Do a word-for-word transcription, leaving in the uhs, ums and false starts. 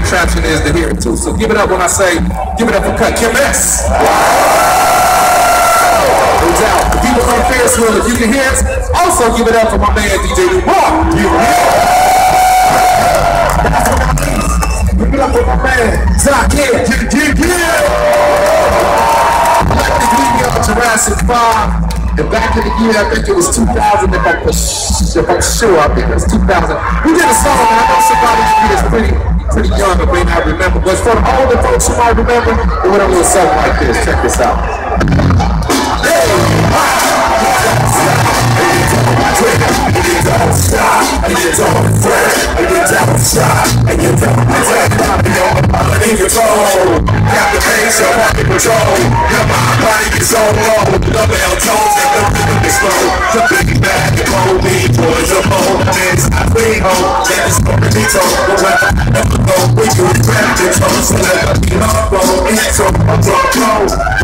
traction is to hear it too. So give it up when I say, give it up for Cut Kim S. Who's out? The people from Ferrisville, if you can hear it, also give it up for my man D J Dubois. You Give it up for my man Zach. Yeah, yeah, yeah, yeah. Let me leave me up Jurassic five. And back in the year, I think it was two thousand, if I'm, if I'm sure, I think it was two thousand. We did a song, and I know somebody is pretty, pretty young and may not remember, but for all the folks who might remember, it went a little something like this. Check this out. Hey, don't stop, and you don't fret, and you don't stop, and you don't fret, and you're all in control. Got the pace, you're under control. Your mind, body is so low. The bell tones and the rhythm is slow. The big bag, the cold beat, towards your home. Dance, I bring home. That is going to be told. But when I never go, when you grab your toes, so let me know, go. It's so, I'm so cold.